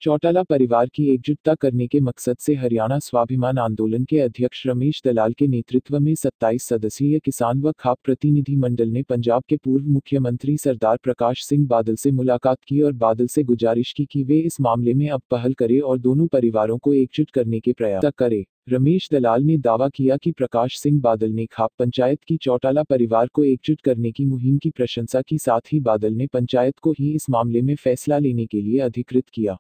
चौटाला परिवार की एकजुटता करने के मकसद से हरियाणा स्वाभिमान आंदोलन के अध्यक्ष रमेश दलाल के नेतृत्व में 27 सदस्यीय किसान व खाप प्रतिनिधि मंडल ने पंजाब के पूर्व मुख्यमंत्री सरदार प्रकाश सिंह बादल से मुलाकात की और बादल से गुजारिश की कि वे इस मामले में अब पहल करें और दोनों परिवारों को एकजुट करने के प्रयास करें। रमेश दलाल ने दावा किया कि प्रकाश सिंह बादल ने खाप पंचायत की चौटाला परिवार को एकजुट करने की मुहिम की प्रशंसा की, साथ ही बादल ने पंचायत को ही इस मामले में फैसला लेने के लिए अधिकृत किया।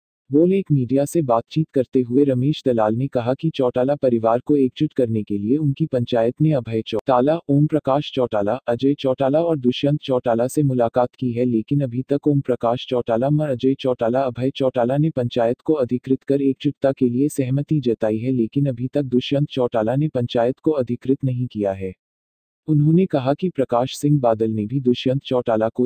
एक मीडिया से बातचीत करते हुए रमेश दलाल ने कहा कि चौटाला परिवार को एकजुट करने के लिए उनकी पंचायत ने अभय चौटाला, ओम प्रकाश चौटाला, अजय चौटाला और दुष्यंत चौटाला से मुलाकात की है, लेकिन अभी तक ओम प्रकाश चौटाला व अजय चौटाला, अभय चौटाला ने पंचायत को अधिकृत कर एकजुटता के लिए सहमति जताई है, लेकिन अभी तक दुष्यंत चौटाला ने पंचायत को अधिकृत नहीं किया है। उन्होंने कहा कि प्रकाश सिंह बादल ने भी दुष्यंत चौटाला को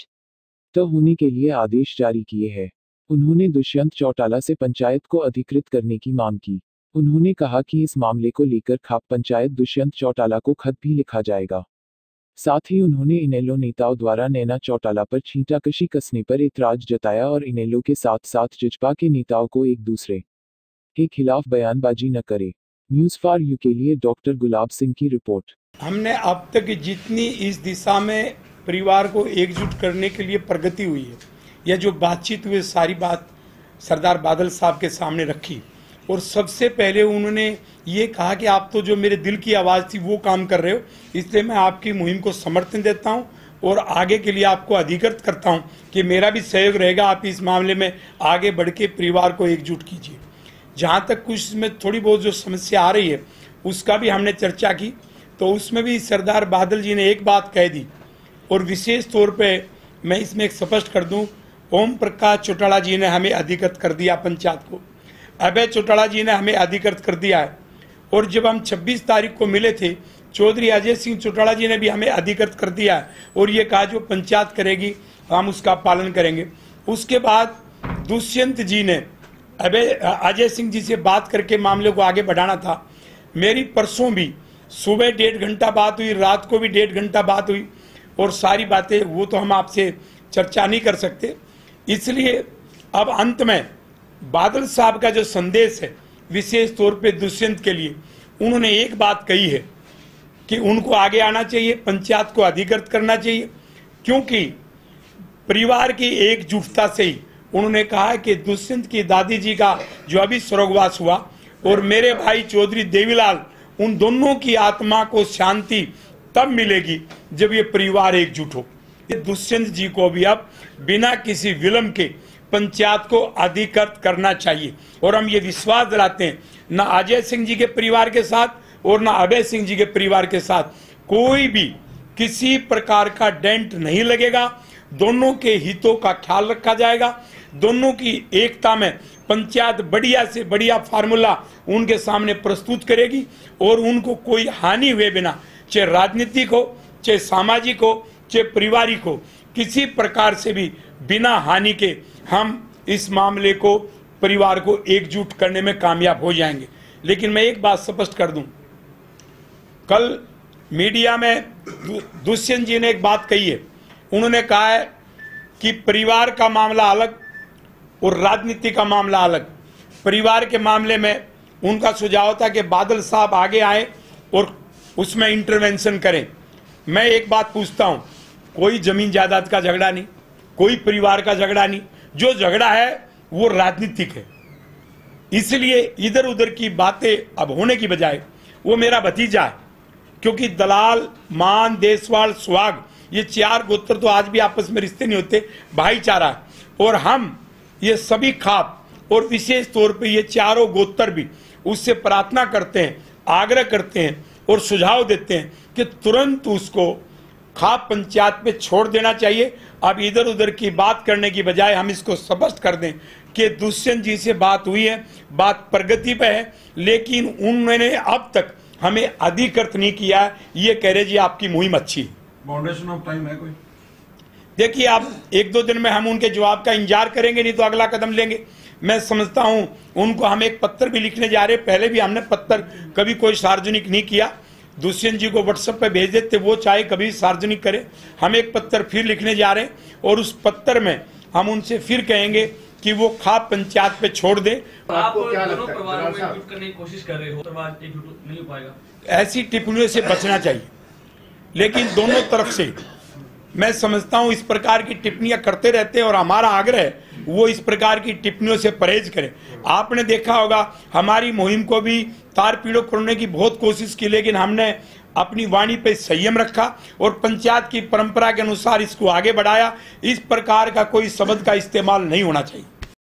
एकजुट होने के लिए आदेश जारी किए हैं। उन्होंने दुष्यंत चौटाला से पंचायत को अधिकृत करने की मांग की। उन्होंने कहा कि इस मामले को लेकर खाप पंचायत दुष्यंत चौटाला को खत भी लिखा जाएगा। साथ ही उन्होंने इनेलो नेताओं द्वारा नैना चौटाला पर छींटाकशी कसने पर एतराज जताया और इनेलो के साथ साथ जजपा के नेताओं को एक दूसरे के खिलाफ बयानबाजी न करे। न्यूज़ फॉर यू के लिए डॉक्टर गुलाब सिंह की रिपोर्ट। हमने अब तक जितनी इस दिशा में परिवार को एकजुट करने के लिए प्रगति हुई है, यह जो बातचीत हुई, सारी बात सरदार बादल साहब के सामने रखी और सबसे पहले उन्होंने ये कहा कि आप तो जो मेरे दिल की आवाज़ थी वो काम कर रहे हो, इसलिए मैं आपकी मुहिम को समर्थन देता हूँ और आगे के लिए आपको अधिकृत करता हूँ कि मेरा भी सहयोग रहेगा, आप इस मामले में आगे बढ़ के परिवार को एकजुट कीजिए। जहाँ तक कुछ इसमें थोड़ी बहुत जो समस्या आ रही है उसका भी हमने चर्चा की, तो उसमें भी सरदार बादल जी ने एक बात कह दी और विशेष तौर पर मैं इसमें एक स्पष्ट कर दूँ, ओम प्रकाश चौटाला जी ने हमें अधिकृत कर दिया पंचायत को, अभय चौटाला जी ने हमें अधिकृत कर दिया है और जब हम 26 तारीख को मिले थे चौधरी अजय सिंह चौटाला जी ने भी हमें अधिकृत कर दिया है और ये कहा जो पंचायत करेगी हम उसका पालन करेंगे। उसके बाद दुष्यंत जी ने अजय सिंह जी से बात करके मामले को आगे बढ़ाना था। मेरी परसों भी सुबह 1.5 घंटा बात हुई, रात को भी 1.5 घंटा बात हुई और सारी बातें वो तो हम आपसे चर्चा नहीं कर सकते। इसलिए अब अंत में बादल साहब का जो संदेश है विशेष तौर पे दुष्यंत के लिए, उन्होंने एक बात कही है कि उनको आगे आना चाहिए, पंचायत को अधिकृत करना चाहिए, क्योंकि परिवार की एकजुटता से ही उन्होंने कहा कि दुष्यंत की दादी जी का जो अभी स्वर्गवास हुआ और मेरे भाई चौधरी देवीलाल, उन दोनों की आत्मा को शांति तब मिलेगी जब ये परिवार एकजुट हो। दुष्यंत जी को भी अब बिना किसी विलंब के पंचायत को अधिकृत करना चाहिए और हम ये विश्वास दिलाते हैं न अजय सिंह जी के परिवार के साथ और न अभय सिंह जी के परिवार के साथ कोई भी किसी प्रकार का डेंट नहीं लगेगा। दोनों के हितों का ख्याल रखा जाएगा, दोनों की एकता में पंचायत बढ़िया से बढ़िया फार्मूला उनके सामने प्रस्तुत करेगी और उनको कोई हानि हुए बिना, चाहे राजनीतिक हो, चाहे सामाजिक हो, चाहे पारिवारिक हो, किसी प्रकार से भी बिना हानि के हम इस मामले को, परिवार को एकजुट करने में कामयाब हो जाएंगे। लेकिन मैं एक बात स्पष्ट कर दूं, कल मीडिया में दुष्यंत जी ने एक बात कही है, उन्होंने कहा है कि परिवार का मामला अलग और राजनीति का मामला अलग। परिवार के मामले में उनका सुझाव था कि बादल साहब आगे आए और उसमें इंटरवेंशन करें। मैं एक बात पूछता हूं, कोई जमीन जायदाद का झगड़ा नहीं, कोई परिवार का झगड़ा नहीं, जो झगड़ा है वो राजनीतिक है। इसलिए इधर उधर की बातें अब होने की बजाय, वो मेरा भतीजा है, क्योंकि दलाल, मान, देसवाल, सुहाग, ये 4 गोत्र तो आज भी आपस में रिश्ते नहीं होते, भाईचारा है। और हम ये सभी खाप और विशेष तौर पे ये चारों गोत्र भी उससे प्रार्थना करते हैं, आग्रह करते हैं और सुझाव देते हैं कि तुरंत उसको खाप पंचायत पे छोड़ देना चाहिए। अब इधर उधर की बात करने की बजाय हम इसको स्पष्ट कर दें कि दुष्यंत जी से बात हुई है, बात प्रगति पे है, लेकिन उन्होंने अब तक हमें अधिकृत नहीं किया। ये कह रहे जी आपकी मुहिम अच्छी है। बाउंडेशन ऑफ टाइम है कोई? देखिए, आप 1-2 दिन में हम उनके जवाब का इंतजार करेंगे, नहीं तो अगला कदम लेंगे। मैं समझता हूं उनको हम एक पत्र भी लिखने जा रहे हैं। पहले भी हमने पत्र कभी कोई सार्वजनिक नहीं किया, दुष्यंत जी को व्हाट्सएप पे भेज देते, वो चाहे कभी सार्वजनिक करें। हम एक पत्र फिर लिखने जा रहे हैं और उस पत्र में हम उनसे फिर कहेंगे कि वो खाप पंचायत पे छोड़ दे। आप दोनों परिवारों को एकजुट करने की कोशिश कर रहे हो, परिवार एकजुट नहीं हो पाएगा। ऐसी टिप्पणियों से बचना चाहिए, लेकिन दोनों तरफ से मैं समझता हूं इस प्रकार की टिप्पणियां करते रहते हैं और हमारा आग्रह वो इस प्रकार की टिप्पणियों से परहेज करें। आपने देखा होगा हमारी मुहिम को भी तार पीड़ो करने की बहुत कोशिश की, लेकिन हमने अपनी वाणी पे संयम रखा और पंचायत की परंपरा के अनुसार इसको आगे बढ़ाया। इस प्रकार का कोई शब्द का इस्तेमाल नहीं होना चाहिए।